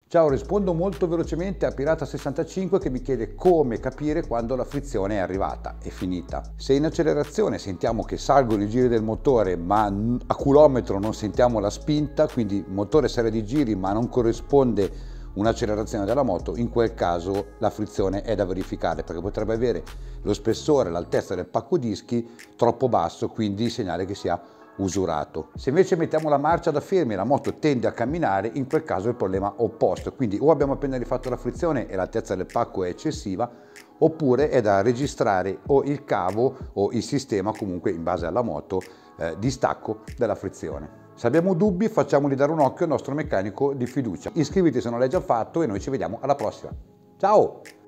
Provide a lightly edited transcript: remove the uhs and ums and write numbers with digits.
Ciao, rispondo molto velocemente a Pirata65 che mi chiede come capire quando la frizione è arrivata, è finita. Se in accelerazione sentiamo che salgono i giri del motore ma a chilometro non sentiamo la spinta, quindi il motore sale di giri ma non corrisponde un'accelerazione della moto, in quel caso la frizione è da verificare perché potrebbe avere lo spessore, l'altezza del pacco dischi troppo basso, quindi segnale che sia usurato. Se invece mettiamo la marcia da fermi e la moto tende a camminare, in quel caso è il problema opposto, quindi o abbiamo appena rifatto la frizione e l'altezza del pacco è eccessiva, oppure è da registrare o il cavo o il sistema, comunque in base alla moto, di stacco della frizione. Se abbiamo dubbi facciamoli dare un occhio al nostro meccanico di fiducia. Iscriviti se non l'hai già fatto e noi ci vediamo alla prossima. Ciao!